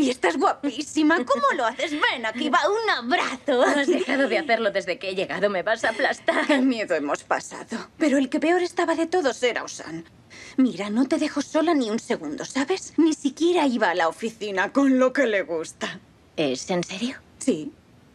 ¡Ay, estás guapísima! ¿Cómo lo haces? Ven, aquí va un abrazo. Has dejado de hacerlo desde que he llegado. Me vas a aplastar. ¡Qué miedo hemos pasado! Pero el que peor estaba de todos era Osan. Mira, no te dejo sola ni un segundo, ¿sabes? Ni siquiera iba a la oficina con lo que le gusta. ¿Es en serio? Sí.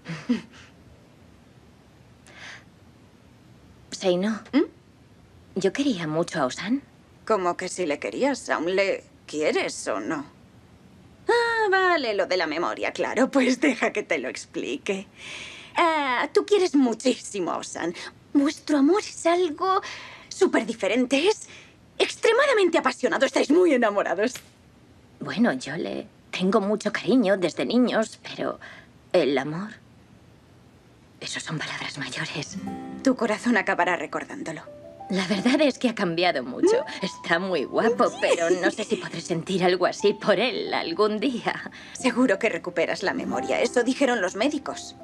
Seino, yo quería mucho a Osan. Como que si le querías, ¿aún le quieres o no? Ah, vale, lo de la memoria, claro. Pues deja que te lo explique. Tú quieres muchísimo a Osan. Vuestro amor es algo súper diferente. Es extremadamente apasionado. Estáis muy enamorados. Bueno, yo le tengo mucho cariño desde niños, pero el amor... Eso son palabras mayores. Tu corazón acabará recordándolo. La verdad es que ha cambiado mucho. Está muy guapo, pero no sé si podré sentir algo así por él algún día. Seguro que recuperas la memoria. Eso dijeron los médicos.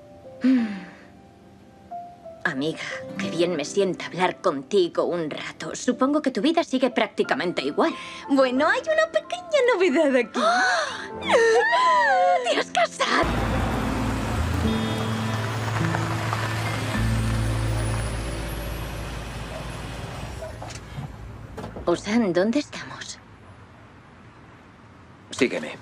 Amiga, qué bien me sienta hablar contigo un rato. Supongo que tu vida sigue prácticamente igual. Bueno, hay una pequeña novedad aquí. ¡Te has casado! Osan, ¿dónde estamos? Sígueme.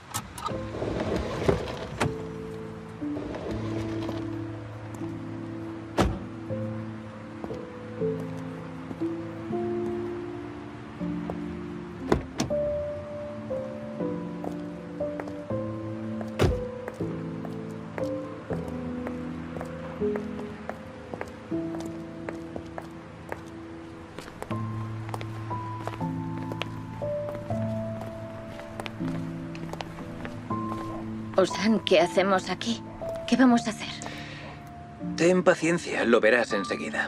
Osan, ¿qué hacemos aquí? ¿Qué vamos a hacer? Ten paciencia, lo verás enseguida.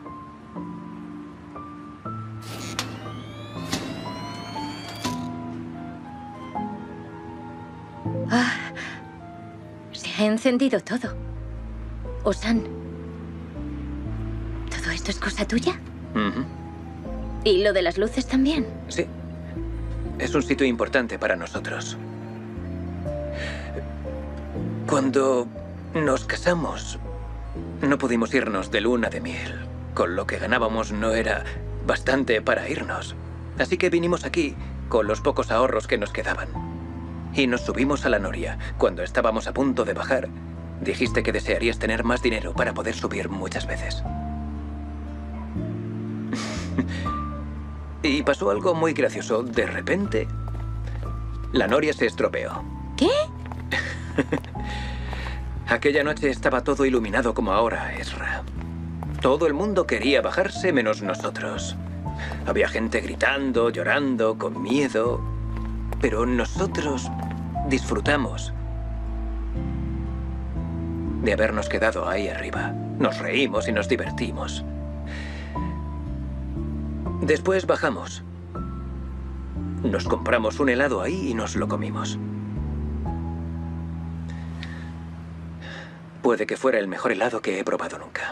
Se ha encendido todo. Osan, ¿todo esto es cosa tuya? ¿Y lo de las luces también? Sí. Es un sitio importante para nosotros. Cuando nos casamos, no pudimos irnos de luna de miel. Con lo que ganábamos no era bastante para irnos. Así que vinimos aquí con los pocos ahorros que nos quedaban. Y nos subimos a la noria. Cuando estábamos a punto de bajar, dijiste que desearías tener más dinero para poder subir muchas veces. Y pasó algo muy gracioso. De repente, la noria se estropeó. ¿Qué? Aquella noche estaba todo iluminado como ahora, Ezra. Todo el mundo quería bajarse menos nosotros. Había gente gritando, llorando, con miedo. Pero nosotros disfrutamos de habernos quedado ahí arriba. Nos reímos y nos divertimos. Después bajamos. Nos compramos un helado ahí y nos lo comimos. Puede que fuera el mejor helado que he probado nunca.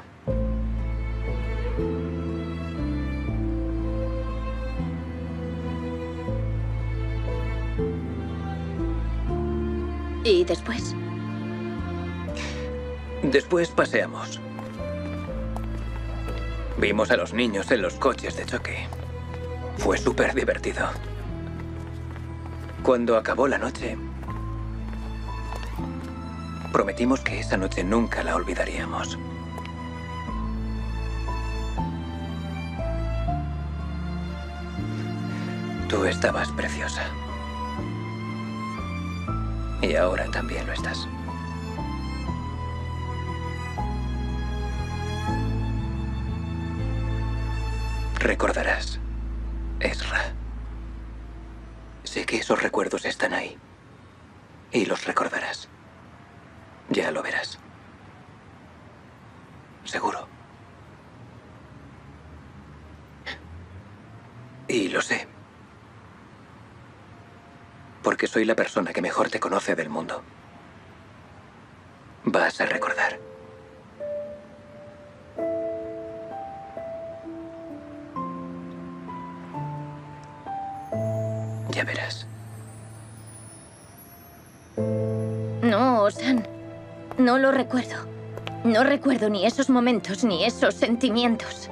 ¿Y después? Después paseamos. Vimos a los niños en los coches de choque. Fue súper divertido. Cuando acabó la noche, prometimos que esa noche nunca la olvidaríamos. Tú estabas preciosa. Y ahora también lo estás. Recordarás, Ezra. Sé que esos recuerdos están ahí. Y los recordarás. Ya lo verás. Seguro. Y lo sé. Porque soy la persona que mejor te conoce del mundo. Vas a recordar. Ya verás. No, Osan. No lo recuerdo. No recuerdo ni esos momentos ni esos sentimientos.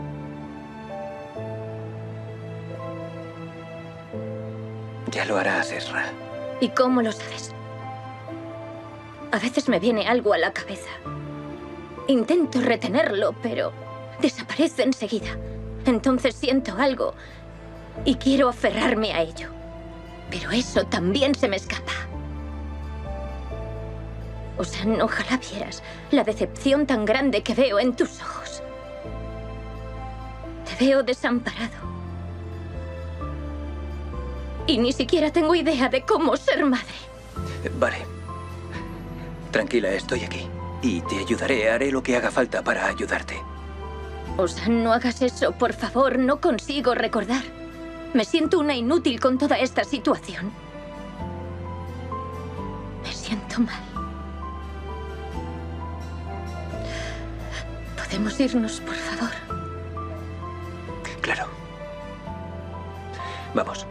Ya lo harás, Ezra. ¿Y cómo lo sabes? A veces me viene algo a la cabeza. Intento retenerlo, pero desaparece enseguida. Entonces siento algo y quiero aferrarme a ello. Pero eso también se me escapa. Osan, ojalá vieras la decepción tan grande que veo en tus ojos. Te veo desamparado. Y ni siquiera tengo idea de cómo ser madre. Vale. Tranquila, estoy aquí. Y te ayudaré, haré lo que haga falta para ayudarte. Osan, no hagas eso, por favor, no consigo recordar. Me siento una inútil con toda esta situación. Me siento mal. ¿Podemos irnos, por favor? Claro. Vamos.